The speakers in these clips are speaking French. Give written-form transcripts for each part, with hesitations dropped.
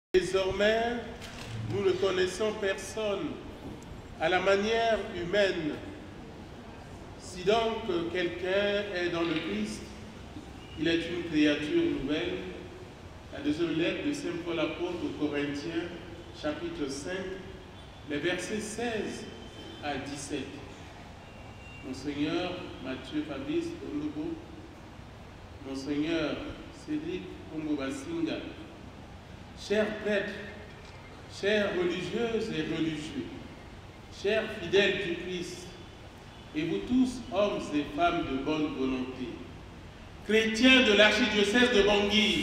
Désormais, nous ne connaissons personne à la manière humaine. Si donc quelqu'un est dans le Christ, il est une créature nouvelle. La deuxième lettre de Saint Paul apôtre aux Corinthiens, chapitre 5, les versets 16 à 17. Monseigneur Mathieu Fabrice Ondobo, Monseigneur Cédric Ongobasinga, chers prêtres, chères religieuses et religieux, chers fidèles du Christ, et vous tous, hommes et femmes de bonne volonté, chrétiens de l'archidiocèse de Bangui,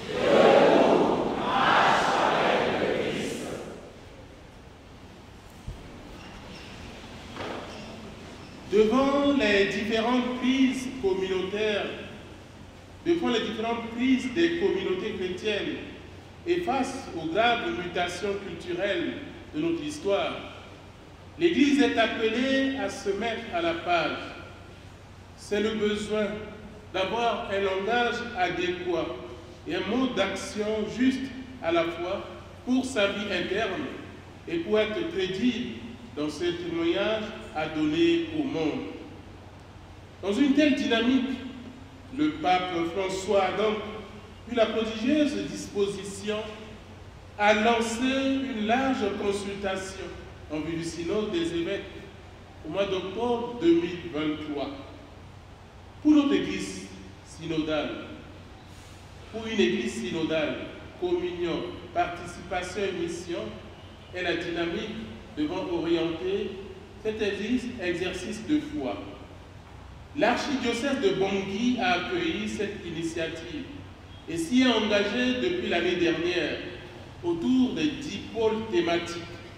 devant les différentes crises communautaires, devant les différentes crises des communautés chrétiennes, et face aux graves mutations culturelles de notre histoire, l'Église est appelée à se mettre à la page. C'est le besoin d'avoir un langage adéquat et un mode d'action juste à la fois pour sa vie interne et pour être crédible dans ce témoignage à donner au monde. Dans une telle dynamique, le pape François a donc eu la prodigieuse disposition à lancer une large consultation en vue du synode des évêques au mois d'octobre 2023. Pour notre Église synodale, pour une Église synodale, communion, participation et mission est la dynamique devant orienter cet exercice de foi. L'archidiocèse de Bangui a accueilli cette initiative et s'y est engagé depuis l'année dernière autour des 10 pôles thématiques.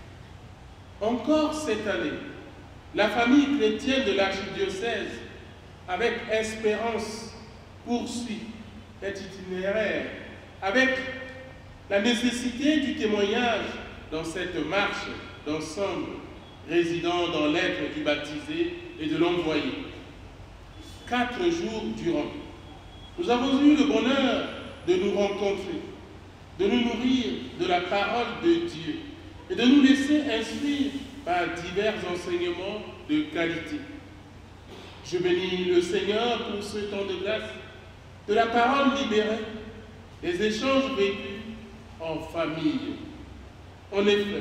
Encore cette année, la famille chrétienne de l'archidiocèse, avec espérance, poursuit cet itinéraire avec la nécessité du témoignage dans cette marche d'ensemble résidant dans l'être du baptisé et de l'envoyé. 4 jours durant, nous avons eu le bonheur de nous rencontrer, de nous nourrir de la parole de Dieu et de nous laisser instruire par divers enseignements de qualité. Je bénis le Seigneur pour ce temps de grâce, de la parole libérée, des échanges vécus en famille. En effet,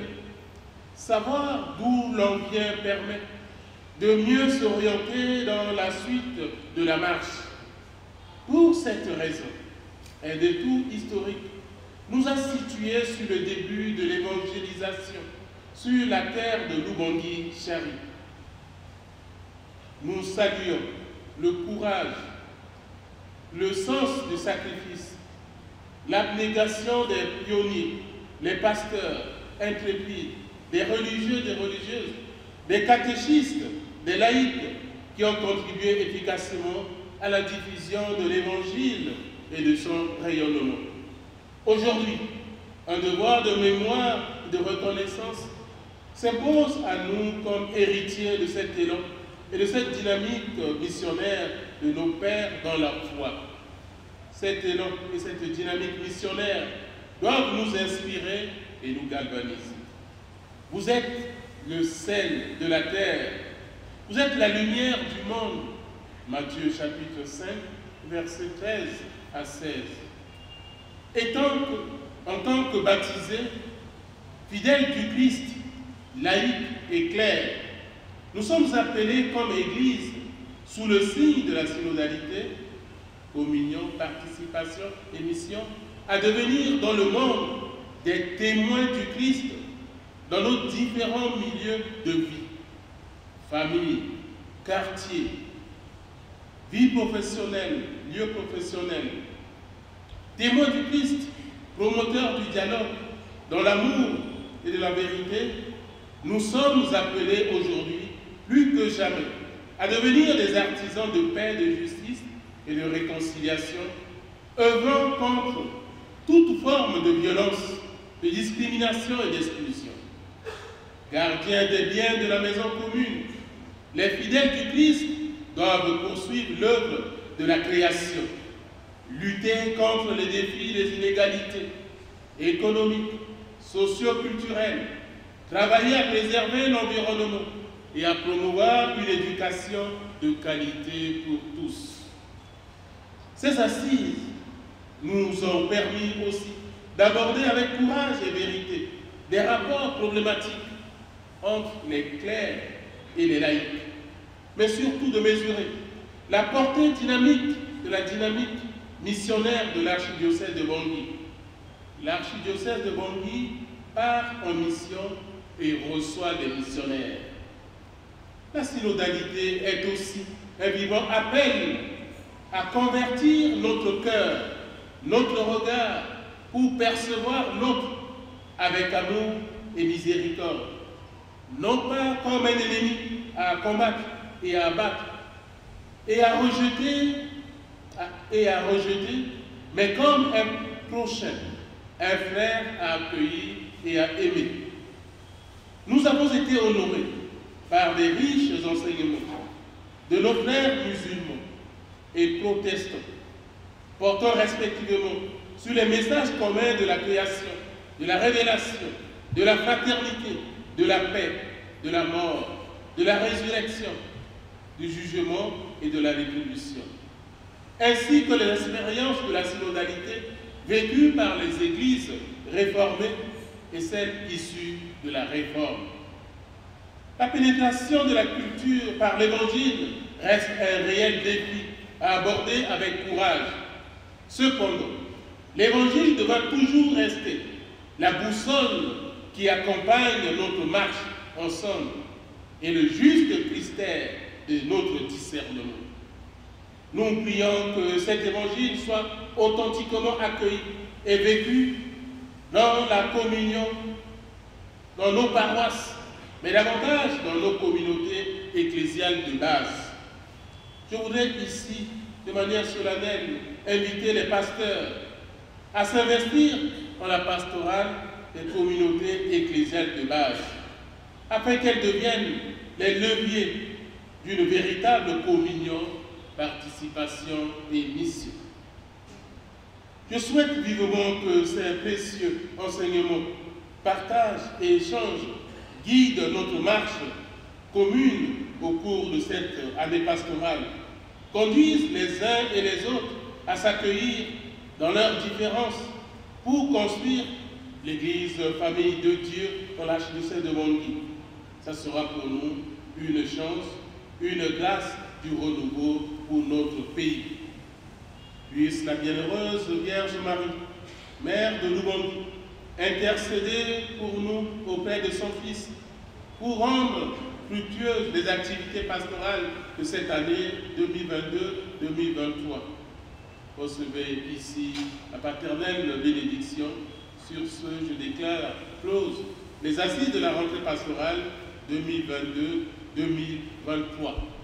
savoir d'où l'on vient permet de mieux s'orienter dans la suite de la marche. Pour cette raison, un détour historique nous a situés sur le début de l'évangélisation sur la terre de Lubangui-Chari. Nous saluons le courage, le sens du sacrifice, l'abnégation des pionniers, les pasteurs intrépides, des religieux, des religieuses, des catéchistes, des laïcs qui ont contribué efficacement à la diffusion de l'Évangile et de son rayonnement. Aujourd'hui, un devoir de mémoire et de reconnaissance s'impose à nous comme héritiers de cet élan et de cette dynamique missionnaire de nos pères dans la foi. Cet élan et cette dynamique missionnaire doivent nous inspirer et nous galvaniser. Vous êtes le sel de la terre, vous êtes la lumière du monde. Matthieu chapitre 5, versets 13 à 16. Et en tant que baptisés, fidèles du Christ, laïcs et clercs, nous sommes appelés comme Église, sous le signe de la synodalité, communion, participation et mission, à devenir dans le monde des témoins du Christ dans nos différents milieux de vie, famille, quartier, vie professionnelle, lieu professionnel. Témoins du Christ, promoteurs du dialogue, dans l'amour et de la vérité, nous sommes appelés aujourd'hui, plus que jamais, à devenir des artisans de paix, de justice et de réconciliation, œuvrant contre toute forme de violence, de discrimination et d'exclusion. Gardiens des biens de la maison commune, les fidèles du Christ doivent poursuivre l'œuvre de la création, lutter contre les défis des inégalités, économiques, socio-culturelles, travailler à préserver l'environnement et à promouvoir une éducation de qualité pour tous. Ces assises nous ont permis aussi d'aborder avec courage et vérité des rapports problématiques entre les clercs et les laïcs, mais surtout de mesurer la portée dynamique de la dynamique missionnaire de l'archidiocèse de Bangui. L'archidiocèse de Bangui part en mission et reçoit des missionnaires. La synodalité est aussi un vivant appel à convertir notre cœur, notre regard, pour percevoir l'autre avec amour et miséricorde, non pas comme un ennemi à combattre et à abattre, et à rejeter, mais comme un prochain, un frère à accueillir et à aimer. Nous avons été honorés par des riches enseignements de nos frères musulmans et protestants, portant respectivement sur les messages communs de la création, de la révélation, de la fraternité, de la paix, de la mort, de la résurrection, du jugement et de la rétribution, ainsi que les expériences de la synodalité vécues par les églises réformées et celles issues de la réforme. La pénétration de la culture par l'Évangile reste un réel défi à aborder avec courage. Cependant, l'Évangile devra toujours rester la boussole qui accompagne notre marche ensemble et le juste critère de notre discernement. Nous prions que cet Évangile soit authentiquement accueilli et vécu dans la communion, dans nos paroisses, mais davantage dans nos communautés ecclésiales de base. Je voudrais ici, de manière solennelle, inviter les pasteurs à s'investir dans la pastorale des communautés ecclésiales de base, afin qu'elles deviennent les leviers d'une véritable communion, participation et mission. Je souhaite vivement que ces précieux enseignements, partage et échange guident notre marche commune au cours de cette année pastorale, conduisent les uns et les autres à s'accueillir dans leurs différences pour construire l'Église famille de Dieu dans l'archidiocèse de Bangui. Ça sera pour nous une chance, une grâce du renouveau pour notre pays. Puisse la bienheureuse Vierge Marie, Mère de Lubangui, intercéder pour nous auprès de son Fils, pour rendre fructueuses les activités pastorales de cette année 2022-2023. Recevez ici la paternelle bénédiction. Sur ce, je déclare close les assises de la rentrée pastorale 2022-2023.